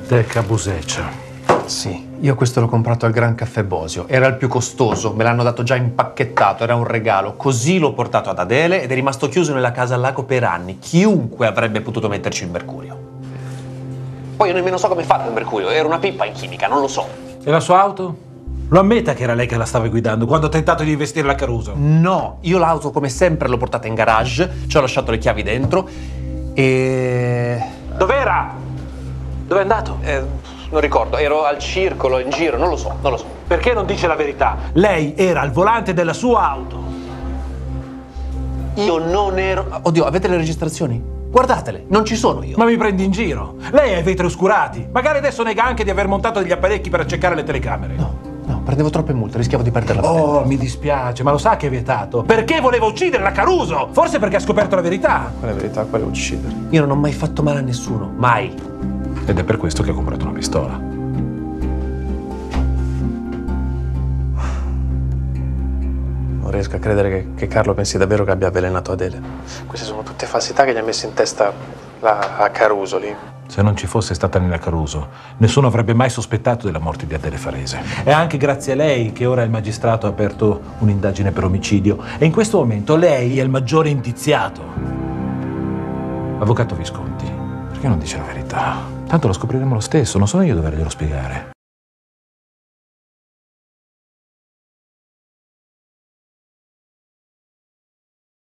Teca Buseccia. Sì, io questo l'ho comprato al Gran Caffè Bosio. Era il più costoso, me l'hanno dato già impacchettato, era un regalo. Così l'ho portato ad Adele ed è rimasto chiuso nella casa al lago per anni. Chiunque avrebbe potuto metterci il mercurio. Poi io nemmeno so come è fatto il mercurio, era una pippa in chimica, non lo so. E la sua auto? Lo ammetta che era lei che la stava guidando quando ha tentato di investire la Caruso? No, io l'auto come sempre l'ho portata in garage, ci ho lasciato le chiavi dentro e... Dov'era? Dove è andato? Non ricordo, ero al circolo, in giro, non lo so. Perché non dice la verità? Lei era al volante della sua auto. Io non ero... Oddio, avete le registrazioni? Guardatele, non ci sono io. Ma mi prendi in giro? Lei ha i vetri oscurati. Magari adesso nega anche di aver montato degli apparecchi per accecare le telecamere. No, prendevo troppe multe, rischiavo di perdere la patente. Oh, mi dispiace, ma lo sa che è vietato. Perché voleva uccidere la Caruso? Forse perché ha scoperto la verità. Qual è la verità? Quale uccidere? Io non ho mai fatto male a nessuno, mai. Ed è per questo che ha comprato una pistola. Non riesco a credere che Carlo pensi davvero che abbia avvelenato Adele. Queste sono tutte falsità che gli ha messo in testa la Caruso lì. Se non ci fosse stata Nina Caruso, nessuno avrebbe mai sospettato della morte di Adele Farese. È anche grazie a lei che ora il magistrato ha aperto un'indagine per omicidio e in questo momento lei è il maggiore indiziato. Avvocato Visconti, perché non dice la verità? Tanto lo scopriremo lo stesso, non sono io a doverglielo spiegare.